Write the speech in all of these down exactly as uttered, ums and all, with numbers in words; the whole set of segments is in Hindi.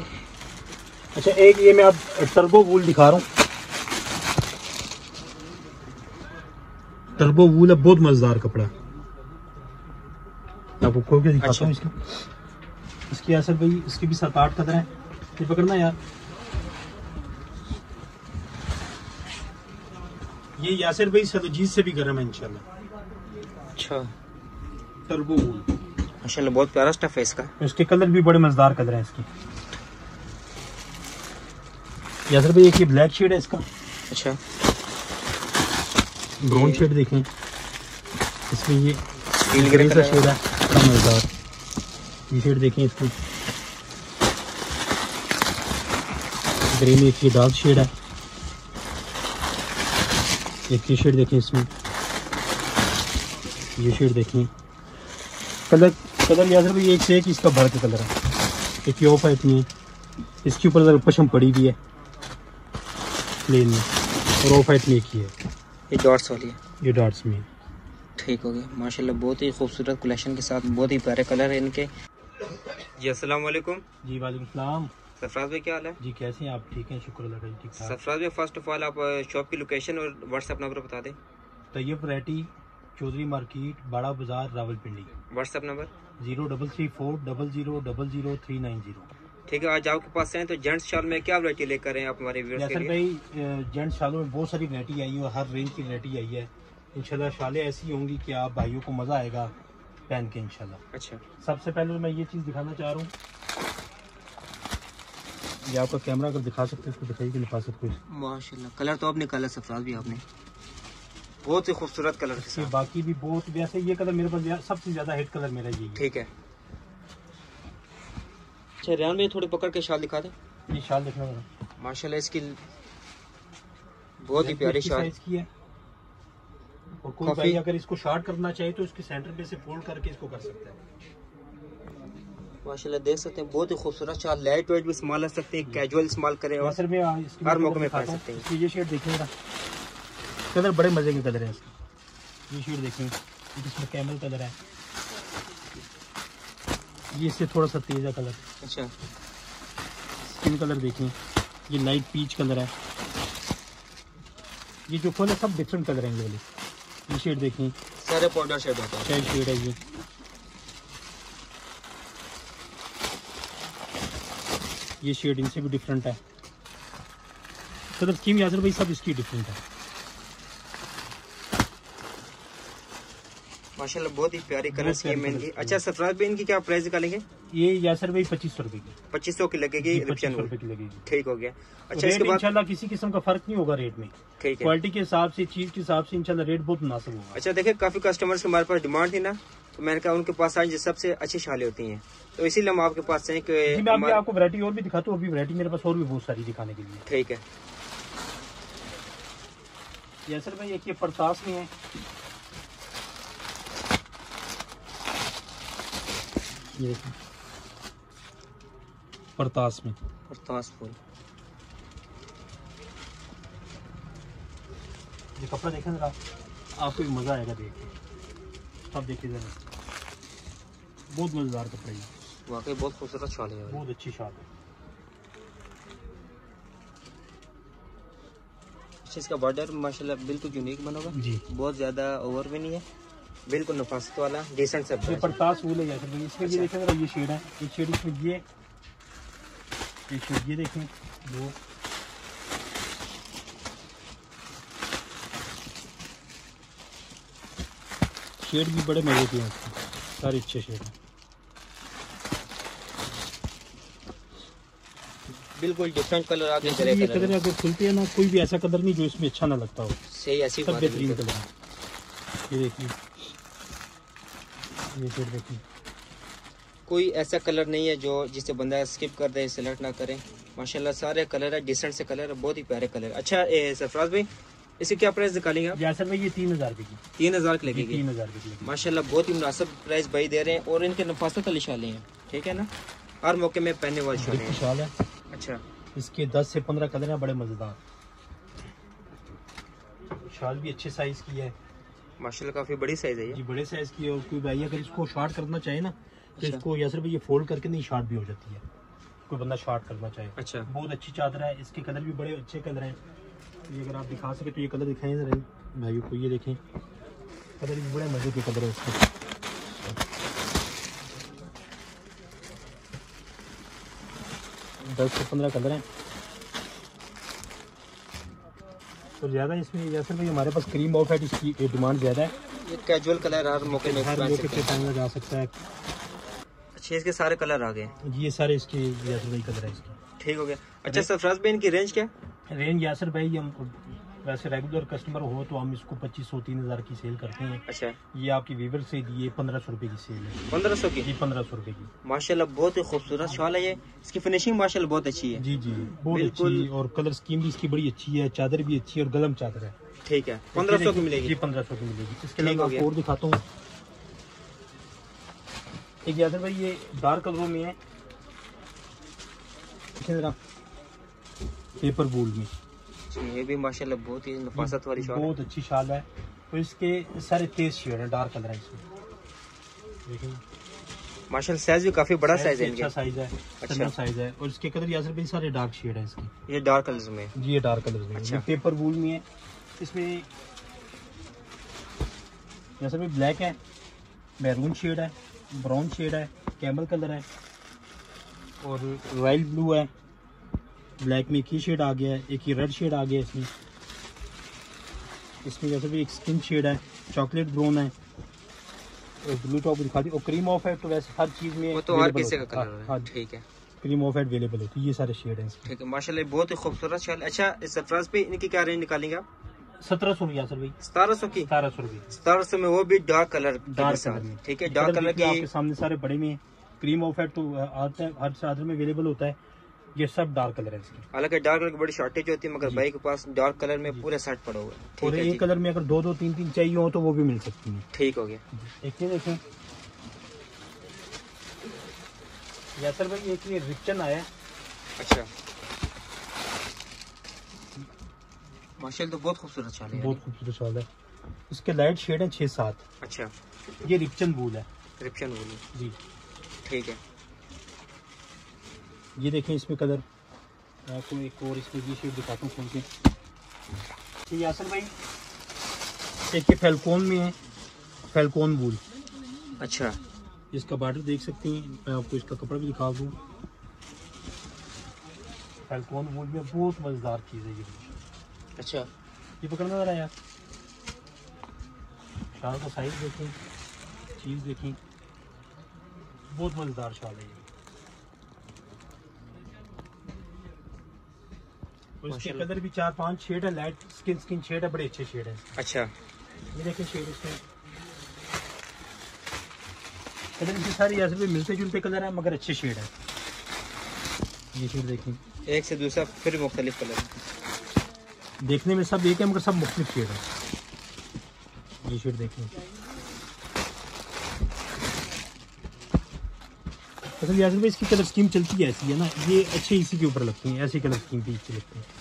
अच्छा एक ये मैं आप टर्बो वूल दिखा रहा हूँ। टर्बो वूल है, बहुत मजेदार कपड़ा। आपको खोल के दिखाता हूँ। इसकी इसकी असर भाई इसकी भी सात आठ कदर है। ये पकड़ना यार। ये यासिर भाई सदजीत से भी गर्म है इंशाल्लाह। अच्छा टर्बो वूल माशाल्लाह बहुत प्यारा स्टफ है इसका। इसके कलर भी बड़े मजेदार कलर हैं इसकी। यासिर भाई एक ये ब्लैक शेड है इसका। अच्छा ब्राउन शेड देखें इसमें। ये ग्रे का शेड है बड़ा मजेदार। ये शेड देखें इसकी। ग्रे में एक ये डार्क शेड है। एक ये शेड देखें इसमें। ये शेड देखें। कलर कलर याद रखिए एक से एक इसका भर का कलर है। एक ये ऑफ है इतनी है। इसके ऊपर पशम पड़ी हुई है प्लेन में और ऑफ वाइट में एक ही है। ये डॉट्स वाली है। ये डॉट्स में ठीक हो गया माशाल्लाह। बहुत ही खूबसूरत कलेक्शन के साथ बहुत ही प्यारे कलर है इनके। जी अस्सलाम वालेकुम। जी वालेकुम सलाम। सरफराज भाई क्या हाल है? जी कैसे हैं आप? ठीक हैं शुक्र अल्लाह का। ठीक ठाक। सरफराज भाई फर्स्ट ऑफ ऑल आप शॉप की लोकेशन और व्हाट्सएप नंबर बता दें। Tayyab variety Chaudhry market Bara Bazaar Rawalpindi. WhatsApp number zero double three four double zero double zero three nine zero. ठीक है आज आपके पास हैं तो जेंट्स शॉल में क्या वैरायटी लेकर हैं आप हमारे व्यूअर्स के लिए? भाई जेंट्स शालों में बहुत सारी वैरायटी आई है और हर रेंज की वैरायटी आई है। इंशाल्लाह शालें ऐसी होंगी कि आप भाइयों को मज़ा आएगा पहन के इंशाल्लाह। अच्छा सबसे पहले मैं ये चीज़ दिखाना चाह रहा हूँ। ये आपका कैमरा अगर दिखा सकते हैं इसको दिखाइए कि लिफाफत को। माशाल्लाह कलर तो अब निकाला सरफराज भी आपने बहुत ही खूबसूरत कलर के साथ। बाकी भी बहुत वैसे ये कलर मेरे पास सबसे ज्यादा हिट कलर मेरा यही है। ठीक है अच्छा रेहान भाई थोड़ी पकड़ के शाल दिखा दे। ये शाल देखना माशाल्लाह इसकी बहुत ही प्यारी शाल की है। और कोई भाई अगर इसको शॉर्ट करना चाहे तो इसके सेंटर पे से फोल्ड करके इसको कर सकते हैं। माशाल्लाह देख सकते हैं बहुत ही खूबसूरत शाल। लाइट वेट भी इस्तेमाल कर सकते हैं, कैजुअल इस्तेमाल करें और हर मौके में पहन सकते हैं। ये शेड देखिएगा कलर बड़े मजे के कलर है इसके। ये शेड देखें जिसमें कैमल कलर है। ये इससे थोड़ा सा तेज है कलर। अच्छा स्किन कलर देखें ये लाइट पीच कलर है। ये जो फुल है सब डिफरेंट कलर हैं ये वाले। ये शेड देखें सारे पाउडर शेड होता है। शेड शेड है ये। ये शेड इनसे भी डिफरेंट है। कलर स्कीम यासर भाई सब इसकी डिफरेंट है। माशाल्लाह बहुत ही प्यारी कलर स्कीम है इनकी। अच्छा सरफराज भाई इनकी क्या प्राइस निकालेंगे? ये यासर भाई पच्चीस सौ रुपए की पच्चीस सौ की लगेगी। पच्चीस सौ रुपए की लगेगी। ठीक हो गया। अच्छा तो इसके बाद इंशाल्लाह किसी किस्म का फर्क नहीं होगा रेट में। ठीक है क्वालिटी के हिसाब से चीज के हिसाब से इंशाल्लाह रेट बहुत मुनासिब होगा। अच्छा देखिए काफी कस्टमर्स हमारे पास डिमांड थी ना तो मैंने कहा उनके पास आज सबसे अच्छी शालें होती हैं तो इसीलिए हम आपके पास हैं कि मैं अभी आपको वैरायटी और भी दिखाता हूँ। और भी वैरायटी मेरे पास और भी बहुत सारी दिखाने के लिए। ठीक है यासर भाई एक ये परतास में है। ये देखिए परतास में परतास फूल। ये कपड़ा देखें जरा आपको भी मजा आएगा देख के। आप देखिए जरा बहुत मजेदार कपड़ा है। वाकई बहुत खूबसूरत शाल है। बहुत अच्छी शाल है। इसका बॉर्डर माशाल्लाह बिल्कुल यूनिक बना होगा जी। बहुत ज्यादा ओवर भी नहीं है बिल्कुल नफासत वाला डिसेंट सब। ये परतास फूल है जैसे इसमें। ये देखें जरा ये शेड है। एक शेड इसमें ये एक शेड ये देखें दो। शेड भी बड़े मजे के हैं सारे अच्छे शेड हैं। बिल्कुल डिफरेंट कलर आगे ये कलर अगर खुलते हैं ना कोई भी ऐसा कलर नहीं जो इसमें अच्छा ना लगता हो। सही ऐसी सब बेहतरीन कलर है। ये देखिए ये शेड देखिए कोई ऐसा कलर नहीं है जो जिसे बंदा स्किप कर दे सेलेक्ट ना करे। माशाल्लाह सारे कलर है डिसेंट से कलर है बहुत ही प्यारे कलर। अच्छा सरफराज भाई इसे क्या प्राइस निकालेंगे आप? यासर भाई ये तीन हजार रुपए की तीन हजार की लगेगी। तीन हजार रुपए की माशाल्लाह बहुत ही मुनासिब प्राइस भाई दे रहे हैं और इनके नफासत वाली शालें हैं। ठीक है ना हर मौके में पहनने वाली शालें शाल है। अच्छा इसके दस से पंद्रह कलर हैं बड़े मजेदार। शाल भी अच्छे साइज की है माशाल्लाह काफी बड़ी साइज है ये। जी बड़े साइज की है। और कोई भाई अगर इसको शॉर्ट करना चाहे ना तो अच्छा। इसको यासर भाई ये फोल्ड करके नहीं शॉर्ट भी हो जाती है। कोई बंदा शॉर्ट करना चाहे। अच्छा, बहुत अच्छी चादर है, इसके कलर भी बड़े अच्छे कलर हैं। ये अगर आप दिखा सके तो ये कलर दिखाएं जरा भाइयों को, ये देखें कलर भी बड़े मजे के कलर है इसके। दस से पंद्रह कलर हैं और ज़्यादा इसमें जैसे भाई हमारे पास क्रीम ऑफ है, इसकी डिमांड ज़्यादा है। ये कैजुअल कलर हर मौके में हर पहन मौके सकते पे हैं। पहना जा सकता है। अच्छा, इसके सारे कलर आ गए, ये सारे इसके यासर भाई कलर है इसके। ठीक हो गया। अच्छा सरफराज भाई, इनकी रेंज क्या? रेंज यासर भाई हम वैसे रेगुलर कस्टमर हो तो हम इसको पच्चीस सौ तीन हज़ार की सेल करते हैं। अच्छा, ये आपकी वीवर से दिए पंद्रह सौ रुपये की सेल है। पंद्रह सौ की? जी पंद्रह सौ रुपये की। माशाल्लाह बहुत ही खूबसूरत शॉल है ये, इसकी फिनिशिंग माशाल्लाह बहुत अच्छी है। जी जी बहुत बिल्कुल। अच्छी, और कलर स्कीम भी इसकी बड़ी अच्छी है, चादर भी अच्छी है और गलम चादर है। ठीक है, पंद्रह सौ की मिलेगी? जी पंद्रह सौ की मिलेगी। इसके ठीक अलावा हो गया। आपको और दिखाता हूँ एक यासर भाई, ये डार्क कलरों में है, जरा पेपर वूल में। ये भी माशाल्लाह बहुत ही नफासत वाली शॉल है। बहुत अच्छी शाल है और इसके सारे तेज शेड है, डार्क कलर है इसमें। देखिए माशाल्लाह साइज भी काफी बड़ा साइज है अच्छा इनका। साइज है, अच्छा साइज है। और इसके कलर यासर भाई सारे डार्क शेड है इसके। ये डार्क कलर्स में? जी ये डार्क कलर में। अच्छा। ये पेपर वूल में है। इसमें यासर भाई ब्लैक है, मैरून शेड है, ब्राउन शेड है, कैमल कलर है और रॉयल ब्लू है। ब्लैक में एक ही शेड आ गया है, एक ही रेड शेड आ गया है इसमें। इसमें जैसे भी एक स्किन शेड है, चॉकलेट ब्राउन है और ब्लू टॉप दिखा दी। और क्रीम ऑफ है तो वैसे हर चीज में वो तो हर available किसी का होता है। कलर है। हाँ, ठीक है, क्रीम ऑफ है अवेलेबल होती है। ये सारे शेड हैं इसमें। ठीक है माशाल्लाह बहुत ही खूबसूरत शॉल। अच्छा, इस सरफराज पे इनकी क्या रेंज निकालेंगे आप? सत्रह सौ रुपया सर भाई। सतारह सौ की? सतारह सौ रुपये सतारह सौ में, वो भी डार्क कलर के डार्क साथ। कलर में। ठीक है, डार्क कलर की। आपके सामने सारे बड़े में क्रीम ऑफ है तो आता है, हर चादर में अवेलेबल होता है। ये सब डार्क कलर है इसके। हालांकि डार्क कलर की बड़ी शॉर्टेज होती है, मगर भाई के पास डार्क कलर में पूरे सेट पड़ा हुआ है। ठीक और है एक जी, कलर में अगर दो दो तीन तीन चाहिए हो तो वो भी मिल सकती है। ठीक हो गया। एक ये देखें यासर भाई, एक ये रिक्चन आया है। अच्छा, माशाल्लाह तो बहुत खूबसूरत शॉल है। बहुत खूबसूरत शॉल है। इसके लाइट शेड है छः सात। अच्छा, ये रिक्चन वूल है रिप्शन बोली, जी। ठीक है। ये देखें इसमें कलर, आपको एक और इसमें ये शेड दिखाता हूँ खोल के। ये यासर भाई एक ये फैल्कोन में है, फैल्कोन वूल। अच्छा, इसका बॉर्डर देख सकते हैं, मैं आपको इसका कपड़ा भी दिखा दूँ। फैल्कोन वूल में बहुत मज़ेदार चीज़ है ये। अच्छा, ये पकड़ना जरा यार, शाल का साइज देखें, चीज़ देखें, बहुत मज़ेदार शाल है ये। और इसके कलर भी चार पांच शेड है, लाइट स्किन स्किन शेड है, बड़े अच्छे शेड है। अच्छा, ये देखें शेड इसमें, कलर इनकी सारी ऐसे भी मिलते जुलते कलर है मगर अच्छे शेड है। ये शेड देखें, एक से दूसरा फिर मुख्तलिफ कलर। देखने में सब एक है मगर सब मुख्तलिफ शेड है। ये शेड देखें, असल यासर भाई इसकी कलर स्कीम चलती है ऐसी है ना, ये अच्छे इसी के ऊपर लगती हैं, ऐसी कलर स्कीम भी अच्छी लगती है।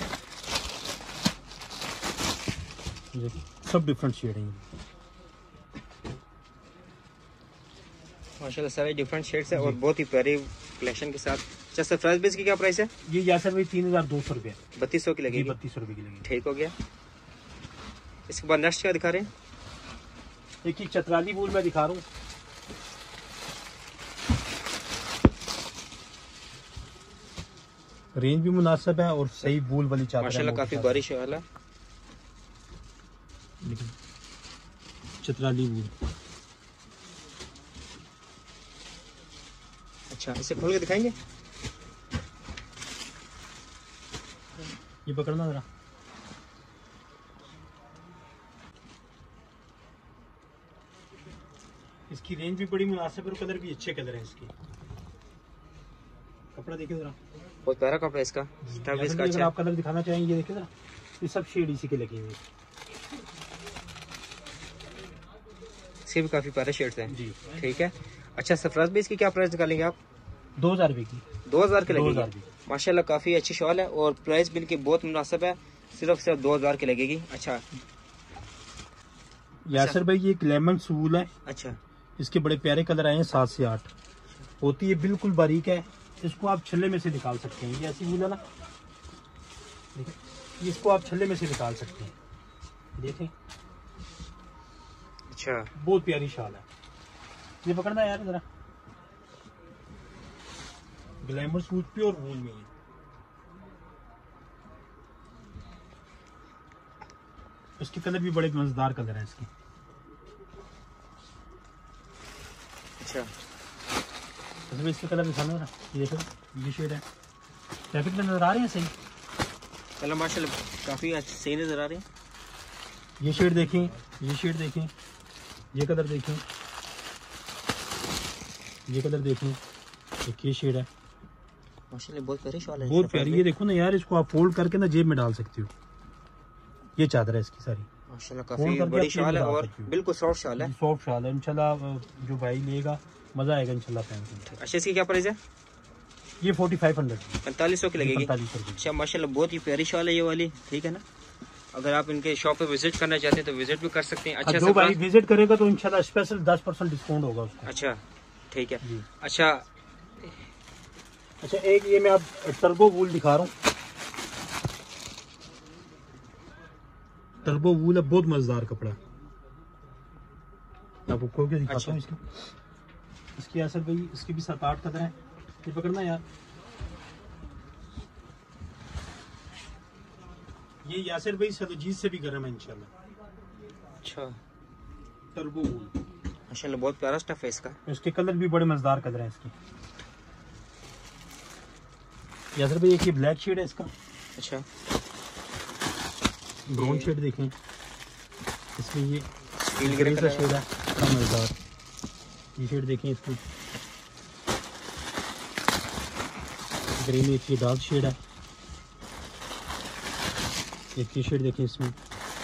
ये सब डिफरेंट शेड हैं। माशाल्लाह सारे डिफरेंट शेड्स है और बहुत ही प्यारी कलेक्शन के साथ। अच्छा, सरप्राइज बेस की क्या प्राइस है? ये यासर भाई तीन हजार दो सौ रुपये, बत्तीस सौ की लगेगी। बत्तीस सौ रुपये की लगेगी। ठीक हो गया। इसके बाद नेक्स्ट क्या दिखा रहे हैं? एक ही चतराली वूल मैं दिखा रहा हूँ। रेंज भी मुनासिब है और सही वूल वाली चादर है। माशाल्लाह काफी बारिश वाला चतराली वूल। अच्छा, इसे खोल के दिखाएंगे? ये पकड़ना जरा, इसकी रेंज भी बड़ी मुनासिब है और कलर भी अच्छे कलर हैं इसके। कपड़ा देखिए जरा, बहुत प्यारा कपड़ा है इसका। स्टफ या इसका अगर अच्छा आप कलर दिखाना चाहेंगे, ये देखिए जरा, ये सब शेड इसी के लगे हुए। इसके भी काफी प्यारे शेड्स हैं। जी ठीक है। अच्छा, सरफराज भी इसकी क्या प्राइस निकालेंगे आप? दो हजार रुपये की। दो हजार की दो हजार लगेगी। की। माशाल्लाह काफी अच्छी शॉल है और प्राइस भी इनकी बहुत मुनासिब है, सिर्फ सिर्फ दो हजार की लगेगी। अच्छा यासर भाई ये एक लेमन वूल है, अच्छा, इसके बड़े प्यारे कलर आए हैं, सात से आठ होती है, बिल्कुल बारीक है इसको आप छल्ले में से निकाल सकते हैं। ये ऐसी वूल है ना, देखिए इसको आप छल्ले में से निकाल सकते हैं, देखें। अच्छा, बहुत प्यारी शाल है। ये पकड़ना यार जरा, ग्लैमर सूट प्योर वूल में है। इसके कलर भी बड़े मजेदार कलर हैं इसके। अच्छा, इसमें इसके कलर दिखाना ना, ये देखो ये शेड है। ट्रैफिक में नजर आ रहे हैं सही कलर माशाल्लाह काफी अच्छे सही नजर आ रहे हैं। ये शेड देखें, ये शेड देखें, ये कलर देखें, ये कलर देखें, एक ये शेड है माशाल्लाह बहुत प्यारी शॉल है, बहुत प्यारी। ये देखो ना यार, इसको आप फोल्ड करके ना जेब में डाल सकते हो। ये चादर है इसकी सारी माशाल्लाह काफी बड़ी शॉल है और बिल्कुल सॉफ्ट शॉल है, सॉफ्ट शॉल है। इंशाल्लाह जो भाई लेगा मजा आएगा इंशाल्लाह पहन के। अच्छा, इसकी क्या प्राइस है? ये फोर्टी फाइव हंड्रेड पैंतालीस सौ की लगेगी। पैंतालीस रुपये। अच्छा माशाल्लाह बहुत ही प्यारी शॉल है ये वाली, ठीक है ना। अगर आप इनके शॉप पे विजिट करना चाहते हैं तो विजिट भी कर सकते हैं। अच्छा, जो भाई विजिट करेगा तो इंशाल्लाह स्पेशल दस परसेंट डिस्काउंट होगा उसका। अच्छा ठीक है। अच्छा अच्छा, एक ये मैं आप टर्बो वूल दिखा रहा हूँ। टर्बो वूल है, बहुत मजेदार कपड़ा। आपको खोल के दिखाता अच्छा। हूँ इसकी इसकी असर भाई, इसके भी सात आठ कलर हैं। ये पकड़ना यार, ये यासिर भाई सलजीत से भी गर्म है इंशाल्लाह। अच्छा, टर्बो वूल माशाल्लाह बहुत प्यारा स्टफ है इसका। इसके कलर भी बड़े मजेदार कलर हैं इसके। यासिर भाई एक ये ब्लैक शेड है इसका। अच्छा, ब्राउन शेड देखें, इसमें ये स्टील ग्रे का कलर शेड है, बड़ा मजेदार। ये शेड देखें इसकी, ग्रे में एक ये डार्क शेड है। एक ये शेड देखें इसमें,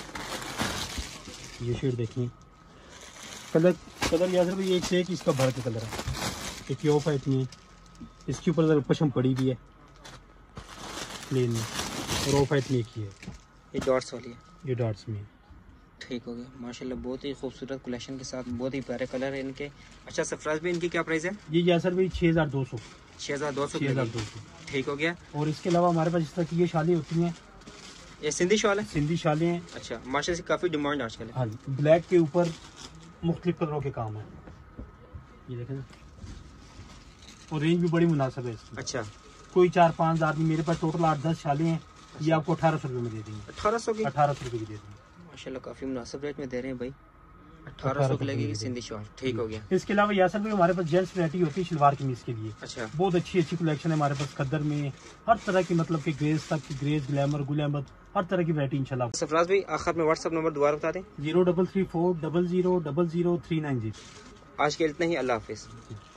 ये शेड देखें। कलर कलर याद रखिए, एक से एक इसका भर के कलर है। एक ये ऑफ है इतनी है, इसके ऊपर पशम पड़ी भी है प्लेन में, और ऑफ है इतनी एक ही है, ये डॉट्स वाली है, ये डॉट्स में। ठीक हो गया माशाल्लाह बहुत ही खूबसूरत कलेक्शन के साथ, बहुत ही प्यारे कलर है इनके। अच्छा सरफराज भी इनकी क्या प्राइस है? ये यासर भाई छः हज़ार दो सौ छः हज़ार दो सौ छः हज़ार दो सौ ठीक हो गया। और इसके अलावा हमारे पास इस तरह की ये शालें होती हैं, ये सिंधी शॉल है, सिंधी शालें हैं। अच्छा माशाल्लाह से काफ़ी डिमांड आजकल है। हाँ जी, ब्लैक के ऊपर मुख्तलिफ कलरों के काम है, ये देखें ना। और रेंज भी बड़ी मुनासिब है इसकी। अच्छा, कोई चार पाँच आदमी, मेरे पास टोटल आठ दस शालें हैं। ये आपको अठारह सौ रुपये में दे देंगे। अठारह सौ की अठारह सौ रुपये की दे देंगे माशाल्लाह काफ़ी मुनासिब रेट में दे रहे हैं भाई। अठारह सौ की लगेगी सिंधी शॉल, ठीक हो गया। इसके अलावा यासर भाई हमारे पास जेंट्स वैरायटी होती है शलवार कमीज के लिए। अच्छा, बहुत अच्छी अच्छी कलेक्शन है हमारे पास खद्दर में, हर तरह की, मतलब कि ग्रेज तक की, ग्रेज ग्लैमर गुल अहमद, हर तरह की वैरायटी इंशाल्लाह। सरफराज भाई आखिर में व्हाट्सअप नंबर दोबारा बता दें। Zero double three four double zero double zero three nine zero. आज के इतना ही, अल्लाह हाफिज़।